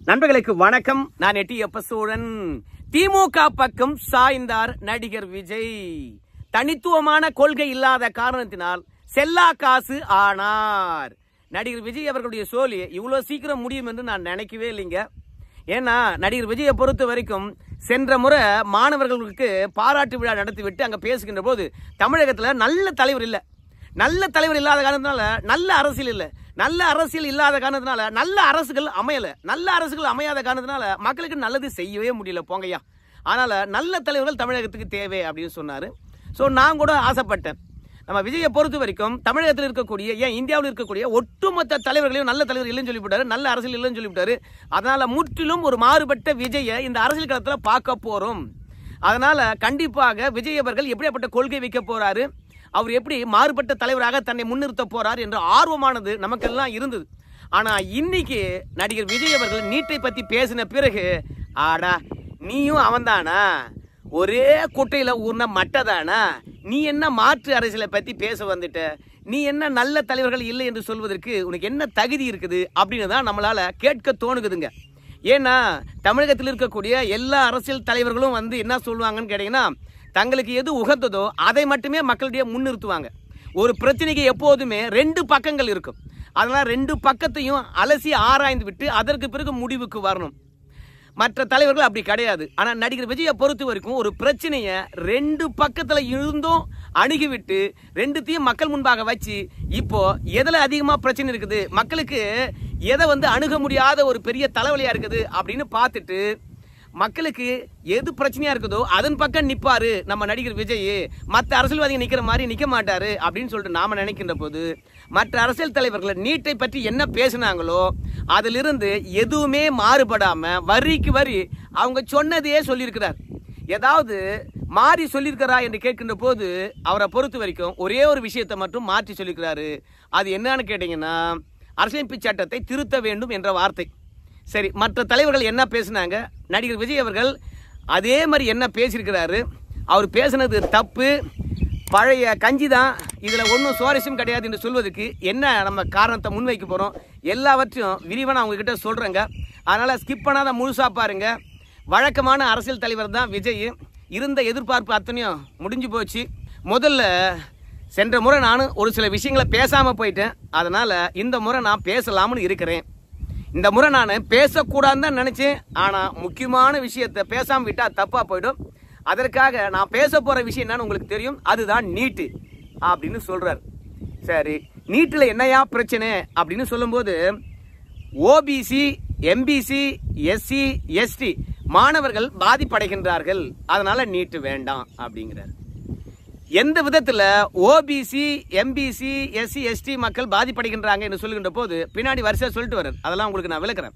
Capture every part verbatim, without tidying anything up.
நண்பர்களுக்கு வணக்கம். நான் எட்டி எப்பசோழன். திமுக பக்கம் சாய்ந்தார் நடிகர் விஜய். தனித்துவமான கொள்கை இல்லாத காரணத்தினால் செல்லா காசு ஆனார். நடிகர் விஜய் அவர்களுடைய சோலி இவ்வளவு சீக்கிரம் முடியும் என்று நான் நினைக்கவே இல்லைங்க. ஏன்னா நடிகர் விஜயை பொறுத்த வரைக்கும் சென்ற முறை மாணவர்களுக்கு பாராட்டு விழா நடத்திவிட்டு அங்க பேசுகின்ற போது தமிழகத்துல நல்ல தலைவர் இல்லை, நல்ல தலைவர் இல்லாத காரணத்தினால நல்ல அரசியல் இல்லை, நல்ல அரசியல் இல்லாத காரணத்தினால நல்ல அரசுகள் அமையல, நல்ல அரசுகள் அமையாத காரணத்தினால மக்களுக்கு நல்லது செய்யவே முடியல போங்கய்யா. அதனால நல்ல தலைவர்கள் தமிழகத்துக்கு தேவை அப்படின்னு சொன்னாரு. ஸோ நான் கூட ஆசைப்பட்டேன். நம்ம விஜயை பொறுத்த வரைக்கும் தமிழகத்தில் இருக்கக்கூடிய ஏன் இந்தியாவில் இருக்கக்கூடிய ஒட்டுமொத்த தலைவர்களையும் நல்ல தலைவர் இல்லைன்னு சொல்லிவிட்டாரு, நல்ல அரசியல் இல்லைன்னு சொல்லிவிட்டாரு. அதனால முற்றிலும் ஒரு மாறுபட்ட விஜயை இந்த அரசியல் களத்தில் பார்க்க போறோம். அதனால கண்டிப்பாக விஜய் அவர்கள் எப்படியாப்பட்ட கொள்கை வைக்க போறாரு, அவர் எப்படி மாறுபட்ட தலைவராக தன்னை முன்னிறுத்த போறார் என்ற ஆர்வமானது நமக்கெல்லாம் இருந்தது. ஆனா இன்னைக்கு நடிகர் விஜய் அவர்கள் நீட்டை பத்தி பேசின பிறகு, ஆடா நீயும் அவன்தானா, ஒரே குட்டையில ஊர்ன மட்டதானா, நீ என்ன மாற்று அரசியலை பத்தி பேச வந்துட்ட, நீ என்ன நல்ல தலைவர்கள் இல்லை என்று சொல்வதற்கு உனக்கு என்ன தகுதி இருக்குது அப்படின்னு தான் நம்மளால கேட்க தோணுகுதுங்க. ஏன்னா தமிழகத்தில் இருக்கக்கூடிய எல்லா அரசியல் தலைவர்களும் வந்து என்ன சொல்லுவாங்கன்னு கேட்டீங்கன்னா, தங்களுக்கு எது உகந்ததோ அதை மட்டுமே மக்களிடையே முன்னிறுத்துவாங்க. ஒரு பிரச்சனைக்கு எப்போதுமே ரெண்டு பக்கங்கள் இருக்கும். அதனால ரெண்டு பக்கத்தையும் அலசி ஆராய்ந்து விட்டு அதற்கு பிறகு முடிவுக்கு வரணும். மற்ற தலைவர்கள் அப்படி கிடையாது. ஆனால் நடிகர் விஜயை பொறுத்த வரைக்கும் ஒரு பிரச்சனையை ரெண்டு பக்கத்தில் இருந்தும் அணுகிவிட்டு ரெண்டுத்தையும் மக்கள் முன்பாக வச்சு இப்போ எதில் அதிகமாக பிரச்சனை இருக்குது, மக்களுக்கு எதை வந்து அணுக முடியாத ஒரு பெரிய தலைவலியாக இருக்குது அப்படின்னு பார்த்துட்டு மக்களுக்கு எது பிரச்சனையா இருக்குதோ அதன் பக்கம் நிற்பாரு நம்ம நடிகர் விஜய். மற்ற அரசியல்வாதிகள் நிற்கிற மாதிரி நிற்க மாட்டாரு அப்படின்னு சொல்லிட்டு நாம நினைக்கின்ற போது மற்ற அரசியல் தலைவர்கள் நீட்டை பற்றி என்ன பேசினாங்களோ அதிலிருந்து எதுவுமே மாறுபடாம வரிக்கு வரி அவங்க சொன்னதையே சொல்லியிருக்கிறார். ஏதாவது மாறி சொல்லியிருக்கிறா என்று கேட்கின்ற போது அவரை பொறுத்த வரைக்கும் ஒரே ஒரு விஷயத்தை மட்டும் மாற்றி சொல்லியிருக்கிறாரு. அது என்னன்னு கேட்டீங்கன்னா, அரசியலமைப்பு சட்டத்தை திருத்த வேண்டும் என்ற வார்த்தை. சரி, மற்ற தலைவர்கள் என்ன பேசினாங்க, நடிகர் விஜய் அவர்கள் அதே மாதிரி என்ன பேசியிருக்கிறாரு. அவர் பேசினது தப்பு, பழைய கஞ்சி தான், இதில் ஒன்றும் சுவாரஸ்யம் கிடையாது என்று சொல்வதற்கு என்ன நம்ம காரணத்தை முன்வைக்க போகிறோம் எல்லாவற்றையும் விரிவாக நான் உங்ககிட்ட சொல்கிறேங்க. அதனால் ஸ்கிப் பண்ணாத முழுசாக பாருங்க. வழக்கமான அரசியல் தலைவர் தான் விஜய். இருந்த எதிர்பார்ப்பு அத்தனையும் முடிஞ்சு போச்சு. முதல்ல சென்ற முறை நானும் ஒரு சில விஷயங்களை பேசாமல் போயிட்டேன். அதனால் இந்த முறை நான் பேசலாம்னு இருக்கிறேன். இந்த முறை நான் பேசக்கூடாதுன்னு தான் நினைச்சேன். ஆனால் முக்கியமான விஷயத்தை பேசாமல் விட்டால் தப்பாக போயிடும். அதற்காக நான் பேச போகிற விஷயம் என்னன்னு உங்களுக்கு தெரியும், அதுதான் நீட்டு அப்படின்னு சொல்றார். சரி, நீட்டில் என்னையா பிரச்சனை அப்படின்னு சொல்லும்போது ஓபிசி, எம்பிசி, எஸ்சி, எஸ்டி மாணவர்கள் பாதிப்படைகின்றார்கள், அதனால நீட்டு வேண்டாம் அப்படிங்கிறார். எந்த விதத்தில் ஓபிசி, எம்பிசி, எஸ்சி, எஸ்டி மக்கள் பாதிப்படைகின்றாங்க என்று சொல்லுகின்ற போது பின்னாடி வரிசையாக சொல்லிட்டு வர்றார். அதெல்லாம் உங்களுக்கு நான் விளக்குறேன்.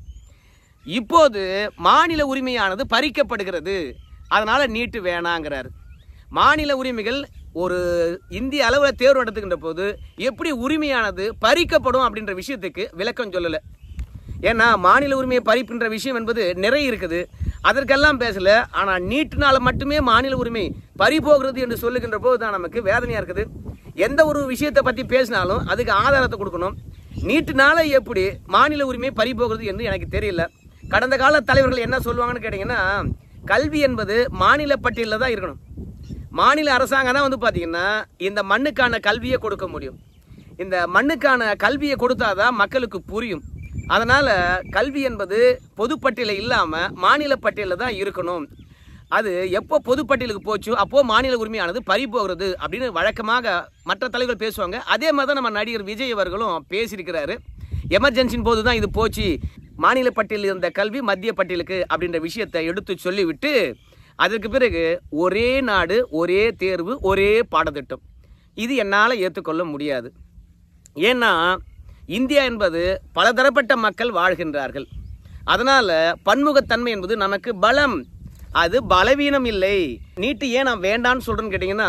இப்போது மாநில உரிமையானது பறிக்கப்படுகிறது, அதனால நீட்டு வேணாங்கிறார். மாநில உரிமைகள் ஒரு இந்திய அளவில் தேர்வு நடத்துகின்ற போது எப்படி உரிமையானது பறிக்கப்படும் அப்படின்ற விஷயத்துக்கு விளக்கம் சொல்லலை. ஏன்னா மாநில உரிமையை பறிப்புன்ற விஷயம் என்பது நிறைய இருக்குது, அதற்கெல்லாம் பேசல. ஆனால் நீட்டினால மட்டுமே மாநில உரிமை பறி போகிறது என்று சொல்லுகின்ற போது தான் நமக்கு வேதனையா இருக்குது. எந்த ஒரு விஷயத்தை பற்றி பேசினாலும் அதுக்கு ஆதாரத்தை கொடுக்கணும். நீட்டினால எப்படி மாநில உரிமை பறி போகிறது என்று எனக்கு தெரியல. கடந்த கால தலைவர்கள் என்ன சொல்லுவாங்கன்னு கேட்டீங்கன்னா, கல்வி என்பது மாநில பட்டியலில் தான் இருக்கணும். மாநில அரசாங்கம் தான் வந்து பார்த்தீங்கன்னா இந்த மண்ணுக்கான கல்வியை கொடுக்க முடியும். இந்த மண்ணுக்கான கல்வியை கொடுத்தாதான் மக்களுக்கு புரியும். அதனால கல்வி என்பது பொதுப்பட்டியலில் இல்லாமல் மாநில பட்டியலில் தான் இருக்கணும். அது எப்போ பொதுப்பட்டியலுக்கு போச்சோ அப்போ மாநில உரிமையானது பறி போகிறது அப்படின்னு வழக்கமாக மற்ற தலைவர்கள் பேசுவாங்க. அதே மாதிரி தான் நம்ம நடிகர் விஜய் அவர்களும் பேசியிருக்கிறாரு. எமர்ஜென்சின் போது தான் இது போச்சு, மாநில பட்டியலில் இருந்த கல்வி மத்திய பட்டியலுக்கு அப்படின்ற விஷயத்தை எடுத்து சொல்லிவிட்டு அதற்கு பிறகு ஒரே நாடு, ஒரே தேர்வு, ஒரே பாடத்திட்டம், இது என்னால் ஏற்றுக்கொள்ள முடியாது. ஏன்னா இந்தியா என்பது பலதரப்பட்ட மக்கள் வாழ்கின்றார்கள். அதனால பன்முகத்தன்மை என்பது நமக்கு பலம், அது பலவீனம் இல்லை. நீட்டு ஏன் நான் வேண்டான்னு சொல்றேன்னு கேட்டீங்கன்னா,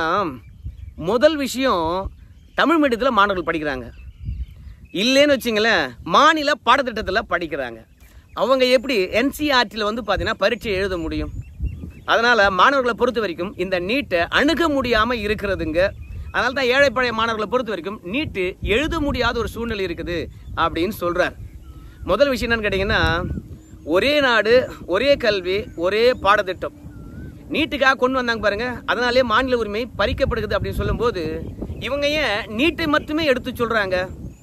முதல் விஷயம் தமிழ் மீடியத்தில் மாணவர்கள் படிக்கிறாங்க. இல்லைன்னு வச்சுங்களேன், மாநில பாடத்திட்டத்தில் படிக்கிறாங்க. அவங்க எப்படி என்சிஆர்டியில் வந்து பார்த்தீங்கன்னா பரீட்சை எழுத முடியும்? அதனால மாணவர்களை பொறுத்த வரைக்கும் இந்த நீட்டை அணுக முடியாமல் இருக்கிறதுங்க. அதனால தான் ஏழை பழைய மாணவர்களை பொறுத்த வரைக்கும் நீட்டு எழுத முடியாத ஒரு சூழ்நிலை இருக்குது அப்படின்னு சொல்றார். முதல் விஷயம் என்னன்னு கேட்டீங்கன்னா, ஒரே நாடு, ஒரே கல்வி, ஒரே பாடத்திட்டம் நீட்டுக்காக கொண்டு வந்தாங்க பாருங்க. அதனாலே மாநில உரிமை பறிக்கப்படுகிறது அப்படின்னு சொல்லும்போது இவங்க ஏன் நீட்டை மட்டுமே எடுத்து சொல்றாங்க?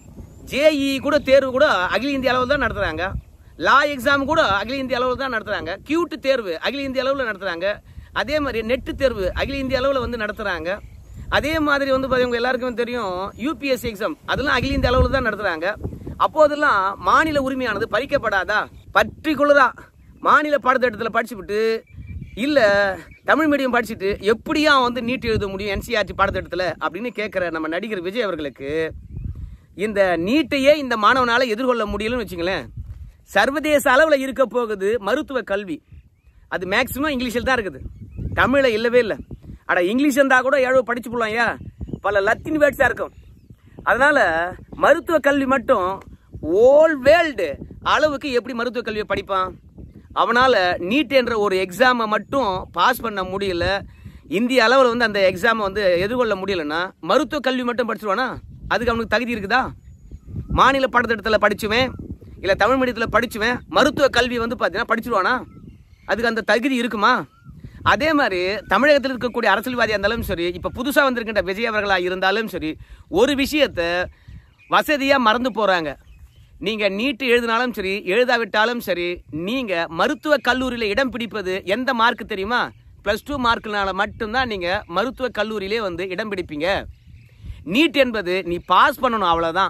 ஜேஇ கூட தேர்வு கூட அகில இந்திய அளவில் தான் நடத்துறாங்க. லா எக்ஸாம் கூட அகில இந்திய அளவில் தான் நடத்துறாங்க. கியூட் தேர்வு அகில இந்திய அளவில் நடத்துறாங்க. அதே மாதிரி நெட்டு தேர்வு அகில இந்திய அளவில் வந்து நடத்துறாங்க. அதே மாதிரி வந்து பார்த்தீங்கன்னா எல்லாருக்குமே தெரியும் யூபிஎஸ்சி எக்ஸாம் அதெல்லாம் அகில இந்திய அளவில் தான் நடத்துறாங்க. அப்போதெல்லாம் மாநில உரிமையானது பறிக்கப்படாதா? பர்டிகுலரா மாநில பாடத்திட்டத்தில் படிச்சுவிட்டு இல்ல தமிழ் மீடியம் படிச்சுட்டு எப்படியா வந்து நீட் எழுத முடியும் என்சிஆர்டி பாடத்திட்டத்தில் அப்படின்னு கேட்கிற நம்ம நடிகர் விஜய் அவர்களுக்கு இந்த நீட்டையே இந்த மாணவனால எதிர்கொள்ள முடியலன்னு வச்சுங்களேன். சர்வதேச அளவில் இருக்க போகுது மருத்துவ கல்வி. அது மேக்சிமம் இங்கிலீஷில் தான் இருக்குது, தமிழ்ல இல்லவே இல்லை. அட இங்கிலீஷ் இருந்தா கூட ஏழு படிச்சு போடலாம் ஐயா, பல லத்தின் வேர்ட்ஸா இருக்கும். அதனால மருத்துவ கல்வி மட்டும் ஓல் வேர்ல்டு அளவுக்கு எப்படி மருத்துவ கல்வியை படிப்பான்? அவனால நீட் என்ற ஒரு எக்ஸாமை மட்டும் பாஸ் பண்ண முடியல, இந்திய அளவில் வந்து அந்த எக்ஸாமை வந்து எதிர்கொள்ள முடியலன்னா மருத்துவ கல்வி மட்டும் படிச்சிருவானா? அதுக்கு அவனுக்கு தகுதி இருக்குதா? மாநில பாடத்திட்டத்தில் படிச்சுவேன் இல்லை தமிழ் மீடியத்தில் படிச்சுவேன் மருத்துவ கல்வி வந்து பார்த்தீங்கன்னா படிச்சிருவானா? அதுக்கு அந்த தகுதி இருக்குமா? அதே மாதிரி தமிழகத்தில் இருக்கக்கூடிய அரசியல்வாதியாக இருந்தாலும் சரி, இப்போ புதுசாக வந்திருக்கின்ற விஜய் அவர்களாக இருந்தாலும் சரி, ஒரு விஷயத்தை வசதியாக மறந்து போகிறாங்க. நீங்கள் நீட்டு எழுதினாலும் சரி எழுதாவிட்டாலும் சரி, நீங்கள் மருத்துவ கல்லூரியில் இடம் பிடிப்பது எந்த மார்க் தெரியுமா? ப்ளஸ் டூ மார்க்கினால மட்டும்தான் நீங்கள் மருத்துவ கல்லூரியிலே வந்து இடம் பிடிப்பீங்க. நீட் என்பது நீ பாஸ் பண்ணணும், அவ்வளோதான்.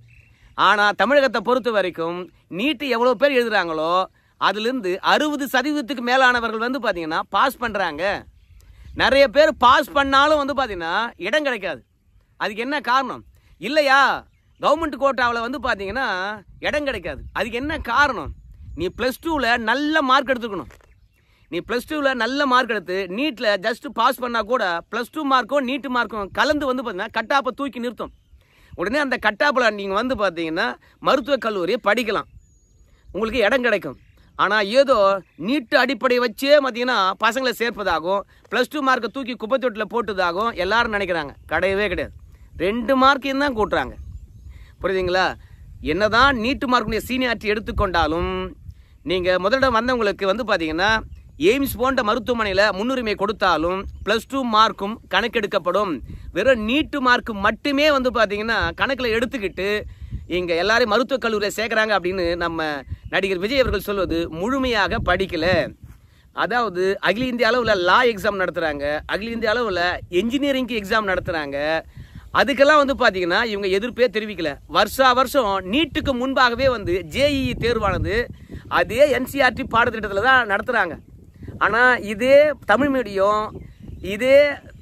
ஆனால் தமிழகத்தை பொறுத்த வரைக்கும் நீட்டு எவ்வளோ பேர் எழுதுகிறாங்களோ அதுலேருந்து அறுபது சதவீதத்துக்கு மேலானவர்கள் வந்து பார்த்தீங்கன்னா பாஸ் பண்ணுறாங்க. நிறைய பேர் பாஸ் பண்ணாலும் வந்து பார்த்தீங்கன்னா இடம் கிடைக்காது. அதுக்கு என்ன காரணம்? இல்லையா கவர்மெண்ட் கோட்டாவில் வந்து பார்த்தீங்கன்னா இடம் கிடைக்காது. அதுக்கு என்ன காரணம்? நீ ப்ளஸ் டூவில் நல்ல மார்க் எடுத்துக்கணும். நீ ப்ளஸ் டூவில் நல்ல மார்க் எடுத்து நீட்டில் ஜஸ்ட் பாஸ் பண்ணால் கூட ப்ளஸ் டூ மார்க்கும் நீட்டு மார்க்கும் கலந்து வந்து பார்த்தீங்கன்னா கட்டாப்பை தூக்கி நிறுத்தும். உடனே அந்த கட்டாப்பில் நீங்கள் வந்து பார்த்தீங்கன்னா மருத்துவக் கல்லூரியை படிக்கலாம், உங்களுக்கு இடம் கிடைக்கும். ஆனால் ஏதோ நீட்டு அடிப்படை வச்சே பார்த்தீங்கன்னா பசங்களை சேர்ப்பதாகும், ப்ளஸ் டூ மார்க்கை தூக்கி குப்பை தொட்டில் போட்டதாகும் எல்லாரும் நினைக்கிறாங்க. கிடையவே கிடையாது. ரெண்டு மார்க்கையும் தான் கூட்டுறாங்க. புரியுதுங்களா? என்னதான் நீட்டு மார்க்குடைய சீனியாரிட்டி எடுத்துக்கொண்டாலும் நீங்கள் முதலிடம் வந்தவங்களுக்கு வந்து பார்த்தீங்கன்னா எய்ம்ஸ் போன்ற மருத்துவமனையில் முன்னுரிமை கொடுத்தாலும் ப்ளஸ் டூ மார்க்கும் கணக்கெடுக்கப்படும். வெறும் நீட்டு மார்க்கு மட்டுமே வந்து பார்த்தீங்கன்னா கணக்கில் எடுத்துக்கிட்டு இங்கே எல்லாரையும் மருத்துவக் கல்லூரியில் சேர்க்குறாங்க அப்படின்னு நம்ம நடிகர் விஜய் அவர்கள் சொல்வது முழுமையாக படிக்கல. அதாவது அகில இந்திய அளவில் லா எக்ஸாம் நடத்துகிறாங்க, அகில இந்திய அளவில் என்ஜினியரிங்க்கு எக்ஸாம் நடத்துகிறாங்க. அதுக்கெல்லாம் வந்து பார்த்தீங்கன்னா இவங்க எதிர்ப்பே தெரிவிக்கல. வருஷா வருஷம் நீட்டுக்கு முன்பாகவே வந்து ஜேஇ தேர்வானது அதே என்சிஆர்டி பாடத்திட்டத்தில் தான் நடத்துகிறாங்க. ஆனால் இதே தமிழ் மீடியம் இதே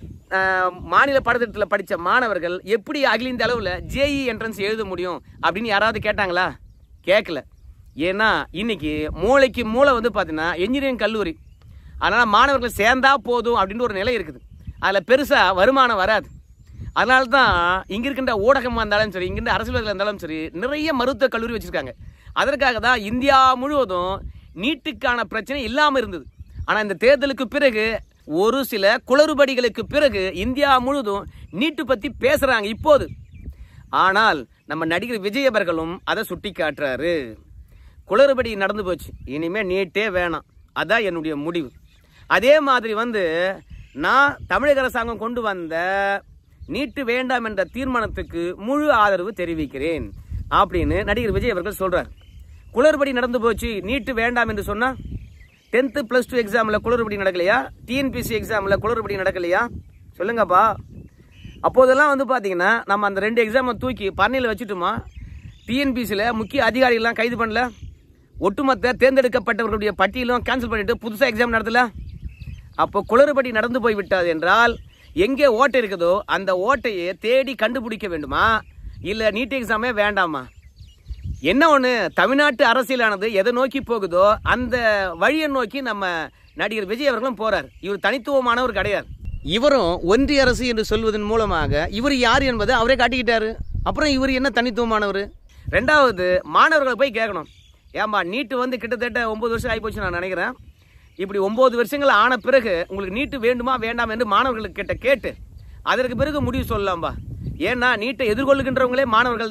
மாநில பாடத்திட்டத்தில் படித்த மாணவர்கள் எப்படி அகில இந்திய அளவில் ஜேஇ என்ட்ரன்ஸ் எழுத முடியும் அப்படின்னு யாராவது கேட்டாங்களா? கேட்கல. ஏன்னா இன்னைக்கு மூளைக்கு மூளை வந்து பார்த்தீங்கன்னா என்ஜினியரிங் கல்லூரி. அதனால் மாணவர்கள் சேர்ந்தா போதும் அப்படின்ற ஒரு நிலை இருக்குது. அதில் பெருசாக வருமானம் வராது. அதனால தான் இங்கே இருக்கின்ற ஊடகமாக இருந்தாலும் சரி, இங்கிருந்த அரசியல்வாதிகள் இருந்தாலும் சரி, நிறைய மருத்துவக் கல்லூரி வச்சுருக்காங்க. அதற்காக தான் இந்தியா முழுவதும் நீட்டுக்கான பிரச்சனை இல்லாமல் இருந்தது. ஆனால் இந்த தேர்தலுக்கு பிறகு ஒரு சில குளறுபடிகளுக்கு பிறகு இந்தியா முழுவதும் நீட்டு பற்றி பேசுகிறாங்க இப்போது. ஆனால் நம்ம நடிகர் விஜய் அவர்களும் அதை சுட்டி காட்டுறாரு. குளறுபடி நடந்து போச்சு, இனிமேல் நீட்டே வேணாம், அதான் என்னுடைய முடிவு. அதே மாதிரி வந்து நான் தமிழக அரசாங்கம் கொண்டு வந்த நீட்டு வேண்டாம் என்ற தீர்மானத்துக்கு முழு ஆதரவு தெரிவிக்கிறேன் அப்படின்னு நடிகர் விஜய் அவர்கள் சொல்றார். குளறுபடி நடந்து போச்சு, நீட்டு வேண்டாம் என்று சொன்னா டென்த்து பிளஸ் டூ எக்ஸாமில் குளறுபடி நடக்கலையா? டிஎன்பிசி எக்ஸாமில் குளறுபடி நடக்கலையா? சொல்லுங்கப்பா. அப்போதெல்லாம் வந்து பார்த்தீங்கன்னா நம்ம அந்த ரெண்டு எக்ஸாமை தூக்கி பண்ணையில் வச்சுட்டோமா? டிஎன்பிசியில் முக்கிய அதிகாரிகள்லாம் கைது பண்ணல, ஒட்டுமொத்த தேர்ந்தெடுக்கப்பட்டவர்களுடைய பட்டியலும் கேன்சல் பண்ணிட்டு புதுசாக எக்ஸாம் நடத்தல. அப்போ குளறுபடி நடந்து போய் விட்டது என்றால் எங்கே ஓட்டை இருக்குதோ அந்த ஓட்டையை தேடி கண்டுபிடிக்க வேண்டுமா, இல்லை நீட் எக்ஸாமே வேண்டாமா? என்ன ஒன்று, தமிழ்நாட்டு அரசியலானது எதை நோக்கி போகுதோ அந்த வழியை நோக்கி நம்ம நடிகர் விஜய் அவர்களும் போறார். இவர் தனித்துவமானவர் கிடையாது. இவரும் ஒன்றிய அரசு என்று சொல்வதன் மூலமாக இவர் யார் என்பதை அவரே காட்டிக்கிட்டாரு. அப்புறம் இவர் என்ன தனித்துவமானவர்? ரெண்டாவது, மாணவர்கள் போய் கேட்கணும், ஏன்பா நீட்டு வந்து கிட்டத்தட்ட ஒன்பது வருஷம் ஆகி போச்சு நான் நினைக்கிறேன். இப்படி ஒன்பது வருஷங்கள் ஆன பிறகு உங்களுக்கு நீட்டு வேண்டுமா வேண்டாம் என்று மாணவர்களுக்கு கிட்ட கேட்டு அதற்கு பிறகு முடிவு சொல்லலாம்பா. ஏன்னா நீட்டை எதிர்கொள்ளுகின்றவங்களே மாணவர்கள் தான்.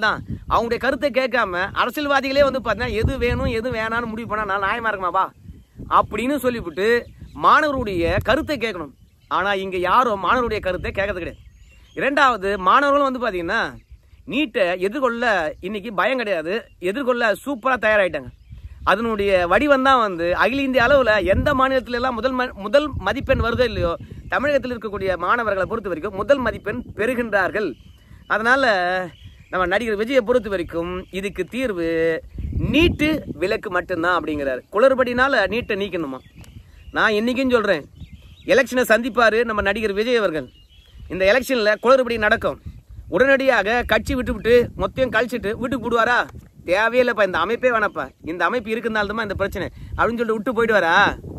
அவங்களுடைய கருத்தை கேட்காம அரசியல்வாதிகளே வந்து பார்த்தீங்கன்னா எது வேணும் எது வேணான்னு முடிவு பண்ணா நான் நியாயமா இருக்குமாப்பா அப்படின்னு சொல்லிவிட்டு மாணவருடைய கருத்தை கேட்கணும். ஆனா இங்க யாரும் மாணவருடைய கருத்தை கேட்கறது கிடையாது. இரண்டாவது, மாணவர்களும் வந்து பாத்தீங்கன்னா நீட்டை எதிர்கொள்ள இன்னைக்கு பயம் கிடையாது, எதிர்கொள்ள சூப்பரா தயாராயிட்டாங்க. அதனுடைய வடிவம் தான் வந்து அகில இந்திய அளவுல எந்த மாநிலத்தில எல்லாம் முதல் முதல் மதிப்பெண் வருதோ இல்லையோ, தமிழகத்தில் இருக்கக்கூடிய மாணவர்களை பொறுத்த வரைக்கும் முதல் மதிப்பெண் பெறுகின்றார்கள். அதனால நம்ம நடிகர் விஜயை பொறுத்த வரைக்கும் இதுக்கு தீர்வு நீட்டு விலக்கு மட்டும்தான் அப்படிங்கிறாரு. குளறுபடினால நீட்டை நீக்கணுமா? நான் இன்னைக்கும் சொல்றேன், எலெக்ஷனை சந்திப்பாரு நம்ம நடிகர் விஜய் அவர்கள். இந்த எலெக்ஷன்ல குளறுபடி நடக்கும், உடனடியாக கட்சி விட்டு விட்டு மொத்தம் கழிச்சிட்டு வீட்டுக்கு போடுவாரா? தேவையில்லைப்பா, இந்த அமைப்பே வேணப்பா, இந்த அமைப்பு இருக்குனால்தான் இந்த பிரச்சனை அப்படின்னு சொல்லிட்டு விட்டு போயிடுவாரா?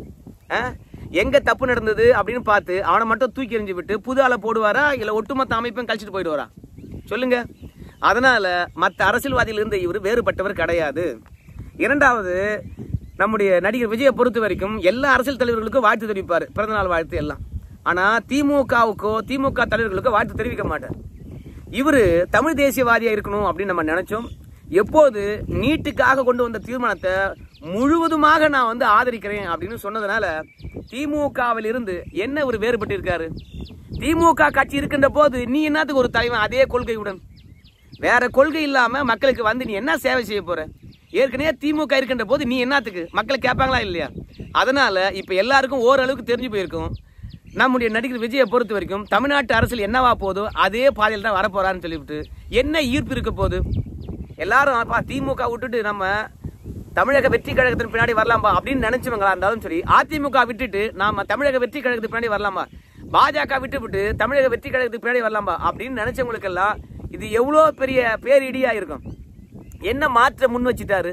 எங்க தப்பு நடந்தது அப்படின்னு பார்த்து அவனை மட்டும் தூக்கி எறிஞ்சு விட்டு புது ஆளை போடுவாரா, இல்ல ஒட்டுமொத்த அமைப்பையும் கழிச்சிட்டு போயிடுவாரா? சொல்லுங்க. அதனால மற்ற அரசியல்வாதிகள் இருந்து இவர் வேறுபட்டவர் கிடையாது. இரண்டாவது, நம்முடைய நடிகர் விஜயை பொறுத்த வரைக்கும் எல்லா அரசியல் தலைவர்களுக்கும் வாழ்த்து தெரிவிப்பாரு, பிறந்தநாள் வாழ்த்து எல்லாம். ஆனா திமுகவுக்கோ திமுக தலைவர்களுக்கோ வாழ்த்து தெரிவிக்க மாட்டார். இவரு தமிழ் தேசியவாதியா இருக்கணும் அப்படின்னு நம்ம நினைச்சோம். எப்போது நீட்டுக்காக கொண்டு வந்த தீர்மானத்தை முழுவதுமாக நான் வந்து ஆதரிக்கிறேன் அப்படின்னு சொன்னதுனால திமுகவில் இருந்து என்ன ஒரு வேறுபட்டு இருக்காரு? திமுக கட்சி இருக்கின்ற போது நீ என்னத்துக்கு ஒரு தலைவன் அதே கொள்கையுடன் வேற கொள்கை இல்லாம மக்களுக்கு வந்து நீ என்ன சேவை செய்ய போற? ஏற்கனவே திமுக இருக்கின்ற போது நீ என்னத்துக்கு மக்களை கேட்பாங்களா இல்லையா? அதனால இப்ப எல்லாருக்கும் ஓரளவுக்கு தெரிஞ்சு போயிருக்கும் நம்முடைய நடிகர் விஜயை பொறுத்த வரைக்கும் தமிழ்நாட்டு அரசியல் என்னவா போதோ அதே பாதையில் தான் வரப்போறான்னு சொல்லிவிட்டு என்ன ஈர்ப்பு இருக்க போகுது? எல்லாரும் திமுக விட்டுட்டு நம்ம தமிழக வெற்றி கழகத்தின் பின்னாடி வரலாம்பா அப்படின்னு நினைச்சவங்களா இருந்தாலும் சரி, அதிமுக விட்டுட்டு நாம தமிழக வெற்றி கழகத்துக்கு பின்னாடி வரலாமா, பாஜக விட்டு விட்டு தமிழக வெற்றி கழகத்துக்கு பின்னாடி வரலாம்பா அப்படின்னு நினைச்சவங்களுக்கு எல்லாம் இது எவ்வளவு பெரிய பேரிடியா இருக்கும். என்ன மாற்ற முன் வச்சுட்டாரு?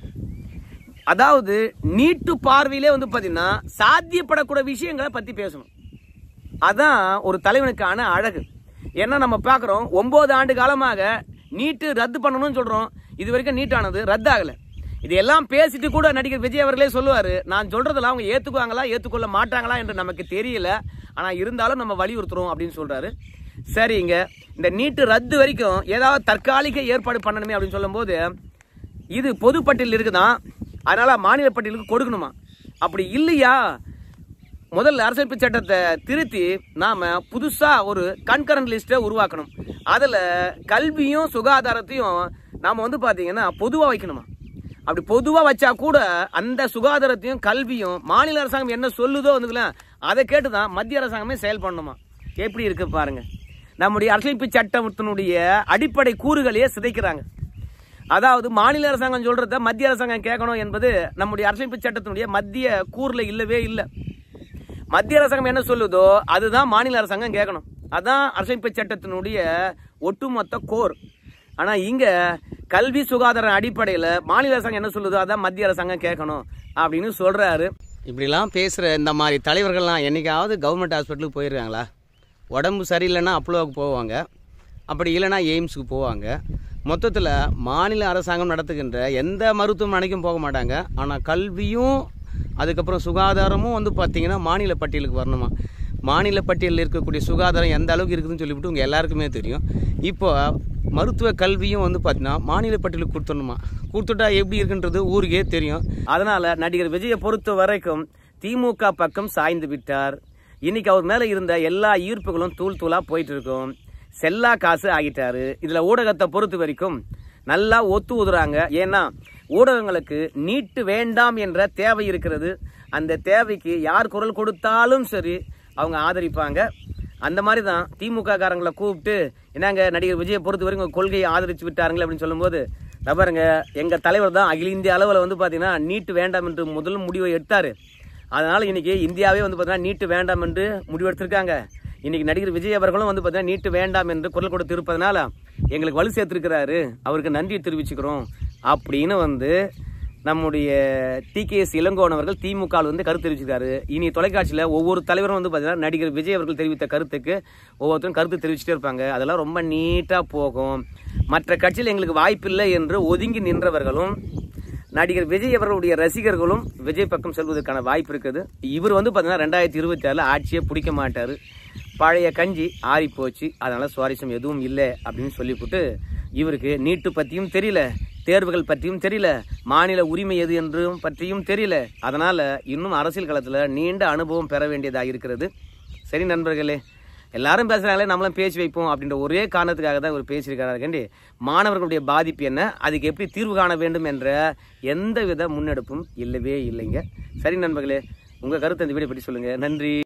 அதாவது நீட்டு பார்வையிலே வந்து பாத்தீங்கன்னா சாத்தியப்படக்கூடிய விஷயங்களை பத்தி பேசணும். அதான் ஒரு தலைவனுக்கான அழகு. ஏன்னா நம்ம பாக்குறோம், ஒன்பது ஆண்டு காலமாக நீட்டு ரத்து பண்ணணும்னு சொல்றோம், இது வரைக்கும் நீட்டானது ரத்து ஆகல. இதெல்லாம் பேசிட்டு கூட நடிகர் விஜய் அவர்களே சொல்லுவாரு, நான் சொல்றதெல்லாம் அவங்க ஏத்துக்குவாங்களா ஏத்துக்கொள்ள மாட்டாங்களா என்று நமக்கு தெரியல, ஆனா இருந்தாலும் நம்ம வலியுறுத்துறோம் அப்படின்னு சொல்றாரு. சரிங்க, இந்த நீட்டு ரத்து வரைக்கும் ஏதாவது தற்காலிக ஏற்பாடு பண்ணணுமே அப்படின்னு சொல்லும் போது இது பொது பட்டியல் இருக்குதான், அதனால மாநில பட்டியலுக்கு கொடுக்கணுமா? அப்படி இல்லையா, முதல்ல அரசியலமைப்பு சட்டத்தை திருத்தி நாம புதுசா ஒரு கன்கரண்ட் லிஸ்ட்டை உருவாக்கணும். அதுல கல்வியும் சுகாதாரத்தையும் நாம வந்து பாத்தீங்கன்னா பொதுவா வைக்கணுமா? அப்படி பொதுவா வச்சா கூட அந்த சுகாதாரத்தையும் கல்வியும் மாநில அரசாங்கம் என்ன சொல்லுதோ வந்துக்கலாம் அதை கேட்டுதான் மத்திய அரசாங்கமே செயல்படணுமா? எப்படி இருக்கு பாருங்க. நம்முடைய அரசியலமைப்பு சட்டத்தினுடைய அடிப்படை கூறுகளையே சிதைக்கிறாங்க. அதாவது மாநில அரசாங்கம் சொல்றத மத்திய அரசாங்கம் கேட்கணும் என்பது நம்முடைய அரசியலமைப்பு சட்டத்தினுடைய மத்திய கூறுல இல்லவே இல்லை. மத்திய அரசாங்கம் என்ன சொல்லுதோ அதுதான் மாநில அரசாங்கம் கேட்கணும். அதான் அரசியலமைப்பு சட்டத்தினுடைய ஒட்டுமொத்த கோர். ஆனா இங்க கல்வி சுகாதார அடிப்படையில மாநில அரசாங்கம் என்ன சொல்லுதோ அதான் மத்திய அரசாங்கம் கேட்கணும் அப்படின்னு சொல்றாரு. இப்படிலாம் பேசுற இந்த மாதிரி தலைவர்கள்லாம் என்னைக்காவது கவர்மெண்ட் ஹாஸ்பிட்டலுக்கு போயிருக்காங்களா? உடம்பு சரியில்லைன்னா அப்ளோவுக்கு போவாங்க, அப்படி இல்லைன்னா எய்ம்ஸுக்கு போவாங்க. மொத்தத்தில் மாநில அரசாங்கம் நடத்துகின்ற எந்த மருத்துவமனைக்கும் போக மாட்டாங்க. ஆனால் கல்வியும் அதுக்கப்புறம் சுகாதாரமும் வந்து பார்த்திங்கன்னா மாநில பட்டியலுக்கு வரணுமா? மாநில பட்டியலில் இருக்கக்கூடிய சுகாதாரம் எந்த அளவுக்கு இருக்குதுன்னு சொல்லிவிட்டு உங்கள் எல்லாருக்குமே தெரியும். இப்போ மருத்துவ கல்வியும் வந்து பார்த்தீங்கன்னா மாநில பட்டியலுக்கு கொடுத்துடணுமா? கொடுத்துட்டா எப்படி இருக்குன்றது ஊருக்கே தெரியும். அதனால் நடிகர் விஜயை பொறுத்த வரைக்கும் திமுக பக்கம் சாய்ந்து விட்டார். இன்னைக்கு அவர் மேலே இருந்த எல்லா ஈர்ப்புகளும் தூள் தூளாக போயிட்டு இருக்கும். செல்லா காசு ஆகிட்டாரு. இதில் ஊடகத்தை பொறுத்த வரைக்கும் நல்லா ஒத்து ஊதுறாங்க. ஏன்னா ஊடகங்களுக்கு நீட்டு வேண்டாம் என்ற தேவை இருக்கிறது. அந்த தேவைக்கு யார் குரல் கொடுத்தாலும் சரி அவங்க ஆதரிப்பாங்க. அந்த மாதிரி தான் திமுக காரங்களை கூப்பிட்டு என்னங்க நடிகர் விஜயை பொறுத்த வரைக்கும் கொள்கையை ஆதரிச்சு விட்டாருங்களே அப்படின்னு சொல்லும்போது, பாருங்க எங்க தலைவர் தான் அகில இந்திய அளவில் வந்து பார்த்தீங்கன்னா நீட்டு வேண்டாம் என்று முதல் முடிவை எடுத்தாரு. அதனால இன்னைக்கு இந்தியாவே வந்து பார்த்தீங்கன்னா நீட்டு வேண்டாம் என்று முடிவெடுத்திருக்காங்க. இன்னைக்கு நடிகர் விஜய் அவர்களும் வந்து பார்த்தீங்கன்னா நீட்டு வேண்டாம் என்று குரல் கொடுத்து இருப்பதனால எங்களுக்கு வலு சேர்த்திருக்கிறாரு, அவருக்கு நன்றி தெரிவிச்சுக்கிறோம் அப்படின்னு வந்து நம்முடைய டி கே எஸ் இளங்கோவன் அவர்கள் திமுக வந்து கருத்து தெரிவிச்சிருக்காரு. இனி தொலைக்காட்சியில் ஒவ்வொரு தலைவரும் வந்து பார்த்தீங்கன்னா நடிகர் விஜய் அவர்கள் தெரிவித்த கருத்துக்கு ஒவ்வொருத்தரும் கருத்து தெரிவிச்சுட்டே இருப்பாங்க. அதெல்லாம் ரொம்ப நீட்டாக போகும். மற்ற கட்சியில் எங்களுக்கு வாய்ப்பில்லை என்று ஒதுங்கி நின்றவர்களும் நடிகர் விஜய் அவர்களுடைய ரசிகர்களும் விஜய் பக்கம் செல்வதற்கான வாய்ப்பு இருக்குது. இவர் வந்து பார்த்தீங்கன்னா ரெண்டாயிரத்தி இருபத்தி ஆறில் ஆட்சியே பிடிக்க மாட்டார். பழைய கஞ்சி ஆறி போச்சு, அதனால சுவாரஸ்யம் எதுவும் இல்லை அப்படின்னு சொல்லிவிட்டு இவருக்கு நீட்டு பற்றியும் தெரியல, தேர்வுகள் பற்றியும் தெரியல, மாநில உரிமை எது என்றும் பற்றியும் தெரியல. அதனால் இன்னும் அரசியல் களத்தில் நீண்ட அனுபவம் பெற வேண்டியதாக இருக்கிறது. சரி நண்பர்களே, எல்லாரும் பேசுகிறாங்களே நம்மளும் பேசி வைப்போம் அப்படின்ற ஒரே காரணத்துக்காக தான் இவர் பேசியிருக்கிறாருக்கண்டி மாணவர்களுடைய பாதிப்பு என்ன, அதுக்கு எப்படி தீர்வு காண வேண்டும் என்ற எந்த வித முன்னெடுப்பும் இல்லவே இல்லைங்க. சரி நண்பர்களே, உங்கள் கருத்து இந்த வீடியோ பற்றி சொல்லுங்கள். நன்றி.